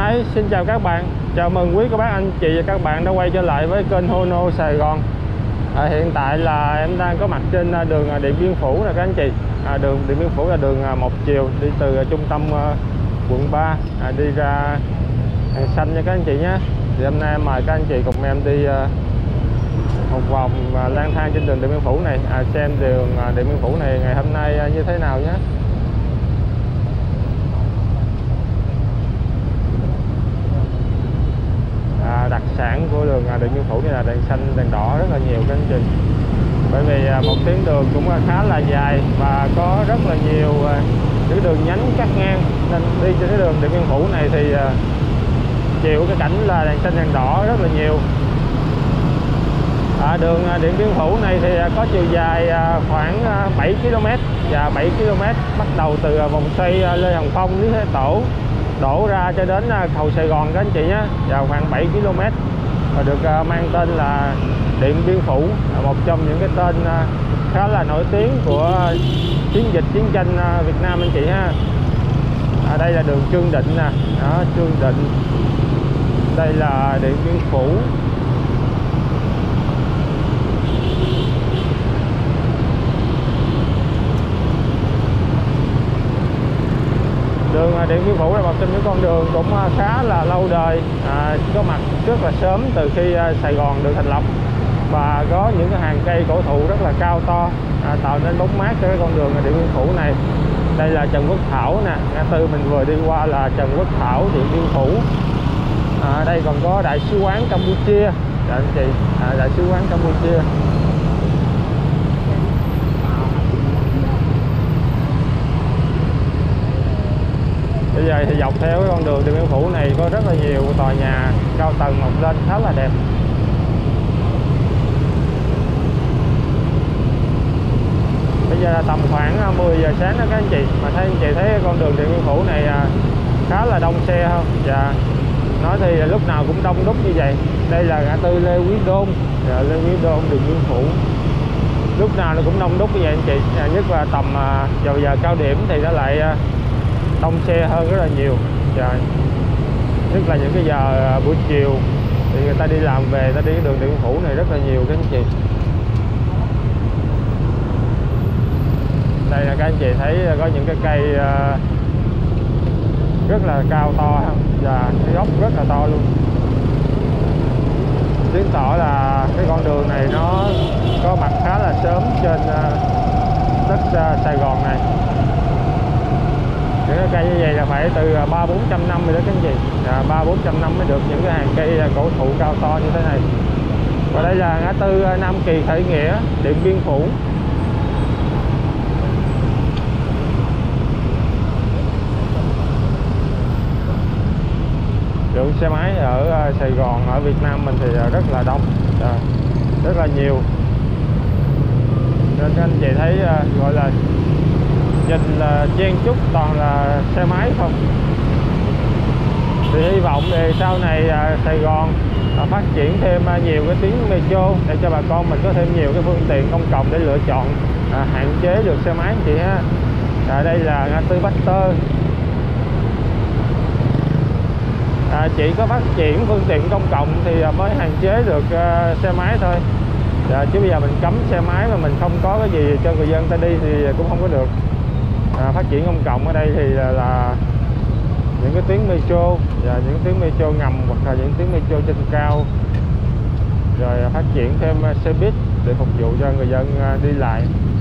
Hi, xin chào các bạn. Chào mừng quý các bác anh chị và các bạn đã quay trở lại với kênh Hono Sài Gòn. Hiện tại là em đang có mặt trên đường Điện Biên Phủ nè các anh chị. Đường Điện Biên Phủ là đường một chiều đi từ trung tâm quận 3 đi ra Hàng Xanh nha các anh chị nhé. Thì hôm nay em mời các anh chị cùng em đi một vòng lang thang trên đường Điện Biên Phủ này, xem đường Điện Biên Phủ này ngày hôm nay như thế nào nhé. Đặc sản của đường Điện Biên Phủ này là đèn xanh, đèn đỏ rất là nhiều các anh chị. Bởi vì một tuyến đường cũng khá là dài và có rất là nhiều những đường nhánh cắt ngang, nên đi trên cái đường Điện Biên Phủ này thì chịu cái cảnh là đèn xanh đèn đỏ rất là nhiều. Đường Điện Biên Phủ này thì có chiều dài khoảng 7 km và 7 km bắt đầu từ vòng xoay Lê Hồng Phong, Lý Thái Tổ đổ ra cho đến cầu Sài Gòn các anh chị nhé, vào khoảng 7 km và được mang tên là Điện Biên Phủ, một trong những cái tên khá là nổi tiếng của chiến dịch chiến tranh Việt Nam anh chị ha. Đây là đường Trương Định nè, đó, Trương Định. Đây là Điện Biên Phủ. Đường Điện Biên Phủ là một trong những con đường cũng khá là lâu đời, có mặt rất là sớm từ khi Sài Gòn được thành lập, và có những cái hàng cây cổ thụ rất là cao to tạo nên bóng mát cho cái con đường Điện Biên Phủ này. Đây là Trần Quốc Thảo nè, ngã tư mình vừa đi qua là Trần Quốc Thảo, Điện Biên Phủ. Đây còn có Đại sứ quán Campuchia, anh chị, Đại sứ quán Campuchia. Bây giờ thì dọc theo cái con đường Điện Biên Phủ này có rất là nhiều tòa nhà cao tầng mọc lên khá là đẹp. Bây giờ là tầm khoảng 10 giờ sáng đó các anh chị, mà thấy anh chị thấy con đường Điện Biên Phủ này khá là đông xe không? Dạ. Nói thì lúc nào cũng đông đúc như vậy. Đây là ngã tư Lê Quý Đôn, Lê Quý Đôn, Điện Biên Phủ. Lúc nào nó cũng đông đúc như vậy anh chị. Nhất là tầm vào giờ cao điểm thì nó lại đông xe hơn rất là nhiều. Trời. Nhất là những cái giờ buổi chiều thì người ta đi làm về, ta đi cái đường Điện Biên Phủ này rất là nhiều các anh chị. Đây là các anh chị thấy có những cái cây rất là cao to và cái gốc rất là to luôn, chứng tỏ là cái con đường này nó có mặt khá là sớm trên đất Sài Gòn này. Những cái cây như vậy là phải từ 300-400 năm rồi đó các anh chị, 300-400 năm mới được những cái hàng cây cổ thụ cao to như thế này. Và đây là ngã tư Nam Kỳ Khởi Nghĩa, Điện Biên Phủ. Lượng xe máy ở Sài Gòn, ở Việt Nam mình thì rất là đông, rất là nhiều, nên các anh chị thấy gọi là nhìn là chen chúc toàn là xe máy không. Thì hy vọng thì sau này Sài Gòn phát triển thêm nhiều cái tuyến metro để cho bà con mình có thêm nhiều cái phương tiện công cộng để lựa chọn, hạn chế được xe máy anh chị ha. Đây là ngã tư Baxter. Chỉ có phát triển phương tiện công cộng thì mới hạn chế được xe máy thôi. Chứ bây giờ mình cấm xe máy mà mình không có cái gì cho người dân ta đi thì cũng không có được. Phát triển công cộng ở đây thì là những cái tuyến metro và những tuyến metro ngầm hoặc là những tuyến metro trên cao, rồi phát triển thêm xe buýt để phục vụ cho người dân đi lại.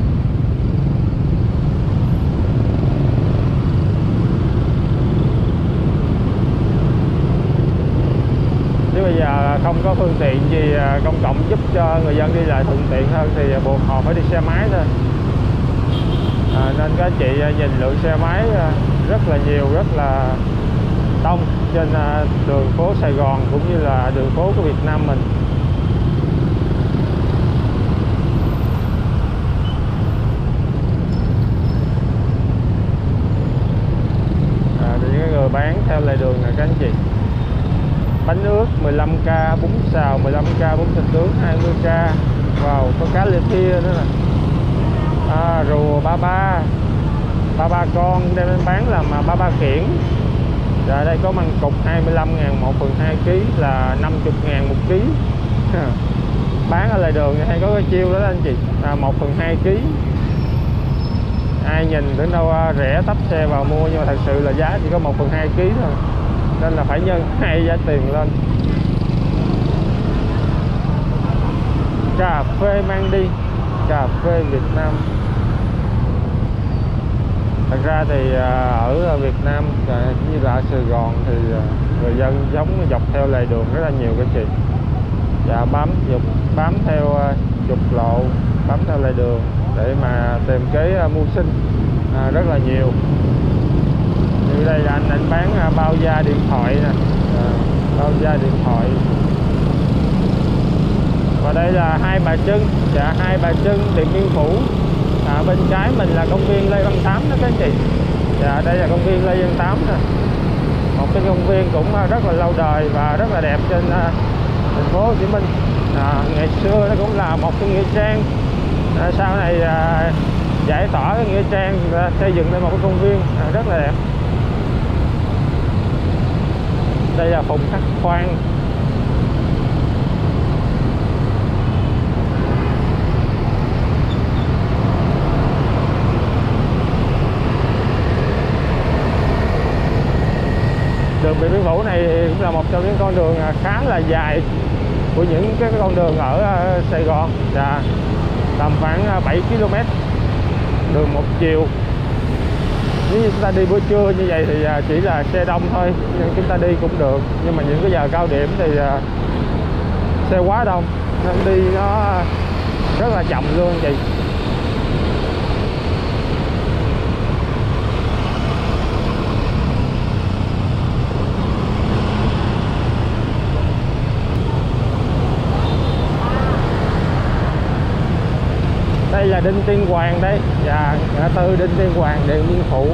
Nếu bây giờ không có phương tiện gì công cộng giúp cho người dân đi lại thuận tiện hơn thì buộc họ phải đi xe máy thôi. Nên các chị nhìn lượng xe máy rất là nhiều, rất là đông trên đường phố Sài Gòn cũng như là đường phố của Việt Nam mình. Những cái người bán theo lề đường này các anh chị. Bánh ướt 15k, bún xào 15k, bún thịt nướng 20k. Wow, có cá lê thia nữa nè. Rùa 33 con đem đến bán làm 33 kiển. Dạ đây có măng cục 25.000 1/2 kg là 50.000 một ký. Bán ở lề đường hay có cái chiêu đó, đó anh chị, là 1/2 kg. Ai nhìn tưởng đâu rẻ tấp xe vào mua, nhưng mà thật sự là giá chỉ có 1/2 kg thôi, nên là phải nhân 2 giá tiền lên. Cà phê mang đi, cà phê Việt Nam. Thật ra thì ở Việt Nam như là ở Sài Gòn thì người dân giống dọc theo lề đường rất là nhiều cái chị. Dạ bám theo trục lộ, bám theo lề đường để mà tìm cái mưu sinh rất là nhiều. Như đây là anh bán bao da điện thoại nè, bao da điện thoại. Và đây là Hai Bà Trưng, dạ Hai Bà Trưng, Điện Biên Phủ. Bên trái mình là công viên Lê Văn Tám đó các anh chị. Dạ đây là công viên Lê Văn Tám nè, một cái công viên cũng rất là lâu đời và rất là đẹp trên thành phố Hồ Chí Minh. Ngày xưa nó cũng là một cái nghĩa trang, sau này giải tỏa cái nghĩa trang, xây dựng lên một cái công viên rất là đẹp. Đây là Phùng Khắc Khoan. Đường Điện Biên Phủ này cũng là một trong những con đường khá là dài của những cái con đường ở Sài Gòn. Dạ, tầm khoảng 7 km đường một chiều. Nếu như chúng ta đi buổi trưa như vậy thì chỉ là xe đông thôi, nhưng chúng ta đi cũng được. Nhưng mà những cái giờ cao điểm thì xe quá đông nên đi nó rất là chậm luôn anh chị. Đây là Đinh Tiên Hoàng đây, và ngã tư Đinh Tiên Hoàng, Điện Biên Phủ.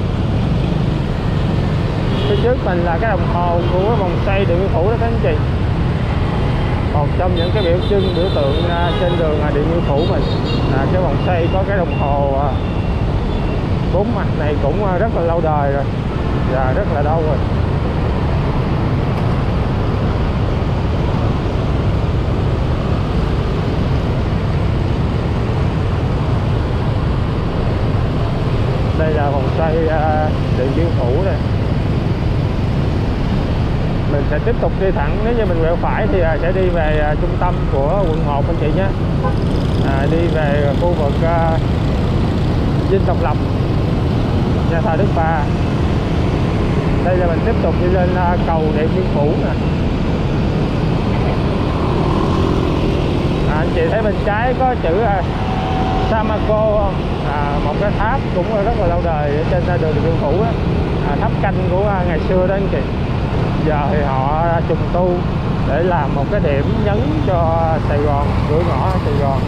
Phía trước mình là cái đồng hồ của vòng xoay Điện Biên Phủ đó các anh chị. Một trong những cái biểu trưng, biểu tượng trên đường Điện Biên Phủ mình là cái vòng xoay có cái đồng hồ 4 mặt này, cũng rất là lâu đời rồi, và rất là lâu rồi. Đây là vòng xoay Điện Biên Phủ đây. Mình sẽ tiếp tục đi thẳng, nếu như mình quẹo phải thì sẽ đi về trung tâm của quận 1 anh chị nhé. Đi về khu vực Dinh Độc Lập, nhà thờ Đức Bà. Đây là mình tiếp tục đi lên cầu Điện Biên Phủ nè. Anh chị thấy bên trái có chữ Samarco không? Một cái tháp cũng rất là lâu đời ở trên đường Điện Biên Phủ đó. Tháp canh của ngày xưa đó anh chị. Giờ thì họ trùng tu để làm một cái điểm nhấn cho Sài Gòn, cửa ngõ Sài Gòn.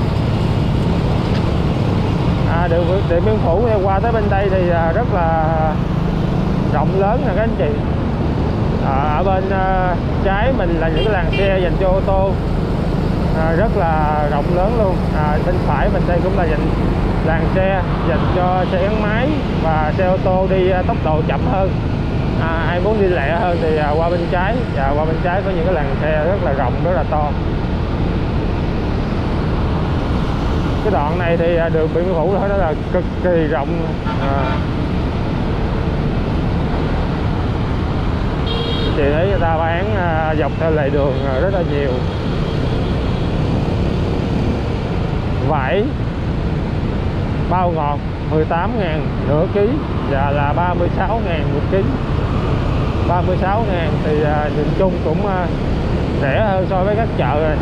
Đường Điện Biên Phủ thì qua tới bên đây thì rất là rộng lớn nè các anh chị. Ở bên trái mình là những cái làn xe dành cho ô tô, rất là rộng lớn luôn. Bên phải mình đây cũng là làn xe dành cho xe gắn máy và xe ô tô đi tốc độ chậm hơn. Ai muốn đi lẹ hơn thì qua bên trái. Và qua bên trái có những cái làn xe rất là rộng, rất là to. Cái đoạn này thì đường Điện Biên Phủ đó là cực kỳ rộng. Chị thấy người ta bán dọc theo lề đường rất là nhiều. Vải bao ngọt 18.000 nửa ký, và là 36.000 một ký. 36.000 thì nhìn chung cũng rẻ hơn so với các chợ rồi.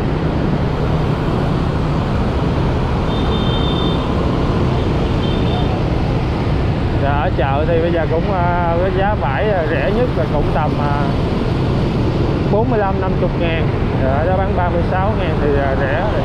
Và ở chợ thì bây giờ cũng cái giá vải rẻ nhất là cũng tầm 45-50 ngàn. Ở đó bán 36 ngàn thì rẻ rồi.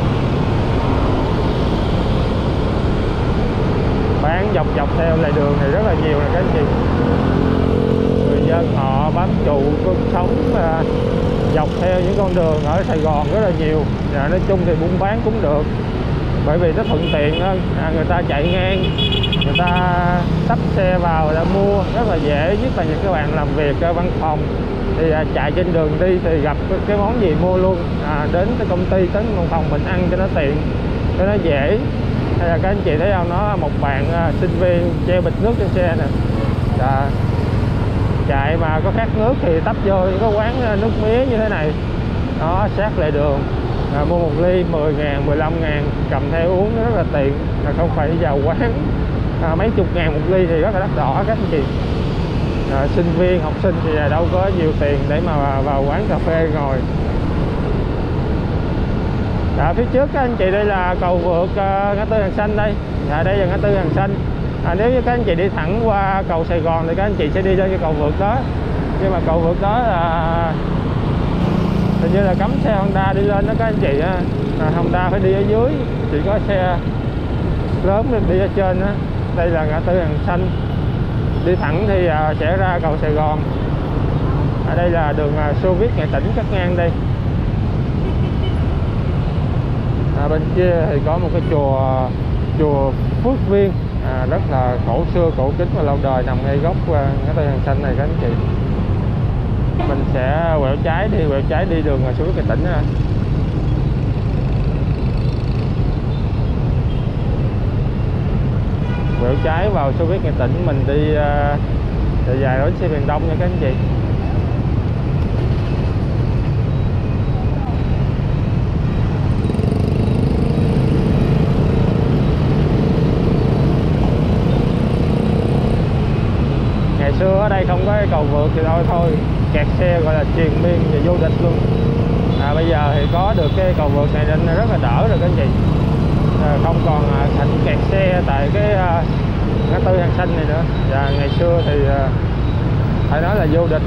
Bán dọc theo lề đường này rất là nhiều nè các anh chị. Người dân họ bám trụ cuộc sống dọc theo những con đường ở Sài Gòn rất là nhiều. Và nói chung thì buôn bán cũng được, bởi vì nó thuận tiện hơn. Người ta chạy ngang, người ta tấp xe vào người ta mua rất là dễ, nhất là những các bạn làm việc ở văn phòng thì chạy trên đường đi thì gặp cái món gì mua luôn, đến cái công ty đến văn phòng mình ăn cho nó tiện, cho nó dễ. Hay là các anh chị thấy không, nó một bạn sinh viên treo bịch nước trên xe nè, chạy mà có khát nước thì tấp vô có quán nước mía như thế này, nó sát lề đường, mua một ly 10.000, 15.000 cầm theo uống nó rất là tiện, là không phải vào quán mấy chục ngàn một ly thì rất là đắt đỏ các anh chị. Sinh viên học sinh thì đâu có nhiều tiền để mà vào quán cà phê ngồi. Phía trước các anh chị đây là cầu vượt ngã tư Hàng Xanh đây. Đây là ngã tư Hàng Xanh. Nếu như các anh chị đi thẳng qua cầu Sài Gòn thì các anh chị sẽ đi lên cái cầu vượt đó, nhưng mà cầu vượt đó là hình như là cấm xe Honda đi lên đó các anh chị. Honda phải đi ở dưới, chỉ có xe lớn được đi ở trên đó. Đây là ngã tư Hàng Xanh, đi thẳng thì sẽ ra cầu Sài Gòn. Ở đây là đường Xô Viết Nghệ Tĩnh cắt ngang đây. Bên kia thì có một cái chùa Phước Viên, rất là cổ xưa cổ kính và lâu đời, nằm ngay góc ngã tư Hàng Xanh này các anh chị. Mình sẽ quẹo trái đi đường Xô Viết Nghệ Tĩnh nha. Quẹo trái vào Xô Viết Nghệ Tĩnh, mình đi dài đến xe miền Đông nha các anh chị. Ngày xưa ở đây không có cái cầu vượt thì thôi kẹt xe gọi là triền miên và vô địch luôn. Bây giờ thì có được cái cầu vượt này nên rất là đỡ rồi các anh chị. Không còn thành kẹt xe tại cái ngã tư Hàng Xanh này nữa. Và ngày xưa thì phải nói là vô địch.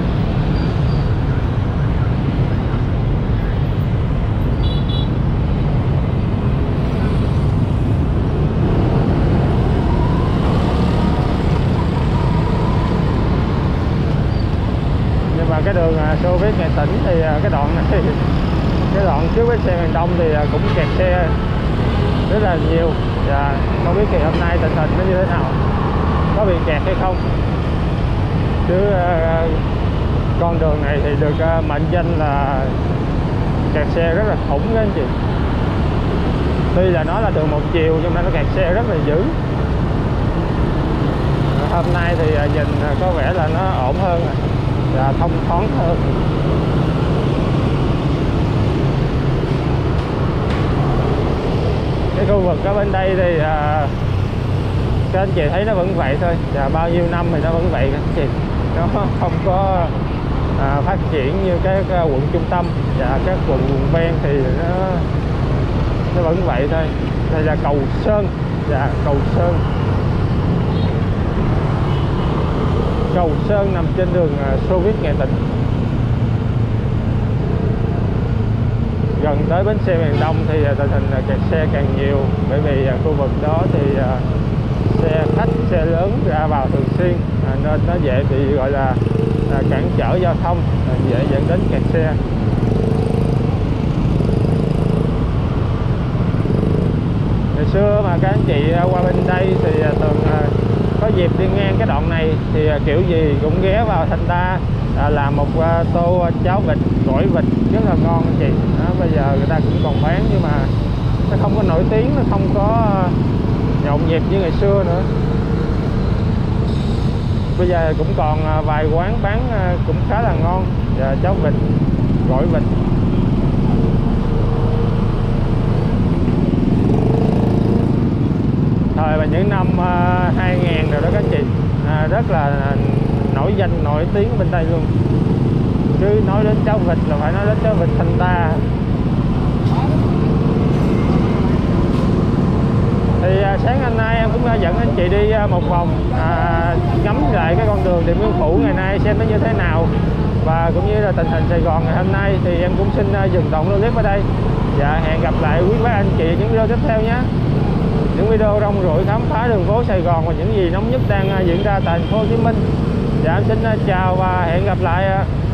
Nhưng mà cái đường Xô Viết Nghệ Tĩnh thì cái đoạn này, cái đoạn trước bến xe miền Đông thì cũng kẹt xe rất là nhiều. Và không biết thì hôm nay tình hình nó như thế nào, có bị kẹt hay không, chứ con đường này thì được mệnh danh là kẹt xe rất là khủng các anh chị. Tuy là nó là đường một chiều nhưng mà nó kẹt xe rất là dữ. Hôm nay thì nhìn có vẻ là nó ổn hơn và thông thoáng hơn. Cái khu vực ở bên đây thì các anh chị thấy nó vẫn vậy thôi, và bao nhiêu năm thì nó vẫn vậy các anh chị. Nó không có phát triển như cái quận trung tâm và các quận ven thì nó vẫn vậy thôi. Đây là cầu Sơn và cầu Sơn. Cầu Sơn nằm trên đường Xô Viết Nghệ Tĩnh. Gần tới bến xe miền Đông thì tình hình kẹt xe càng nhiều, bởi vì khu vực đó thì xe khách, xe lớn ra vào thường xuyên, nên nó dễ bị gọi là cản trở giao thông, dễ dẫn đến kẹt xe. Ngày xưa mà các anh chị qua bên đây thì thường có dịp đi ngang cái đoạn này thì kiểu gì cũng ghé vào Thanh Đa làm một tô cháo vịt, gỏi vịt rất là ngon anh chị. Bây giờ người ta cũng còn bán nhưng mà nó không có nổi tiếng, nó không có nhộn nhịp như ngày xưa nữa. Bây giờ cũng còn vài quán bán cũng khá là ngon, và cháo vịt, gỏi vịt. Thời mà những năm 2000 rồi đó các chị, rất là nổi danh nổi tiếng bên đây luôn. Cứ nói đến cháo vịt là phải nói đến cháo vịt Thanh Đa. Thì sáng hôm nay em cũng dẫn anh chị đi một vòng, ngắm lại cái con đường Điện Biên Phủ ngày nay xem nó như thế nào, và cũng như là tình hình Sài Gòn ngày hôm nay. Thì em cũng xin dừng đoạn clip ở đây và hẹn gặp lại quý bác anh chị những video tiếp theo nhé. Những video rong ruổi khám phá đường phố Sài Gòn và những gì nóng nhất đang diễn ra tại thành phố Hồ Chí Minh. Dạ em xin chào và hẹn gặp lại.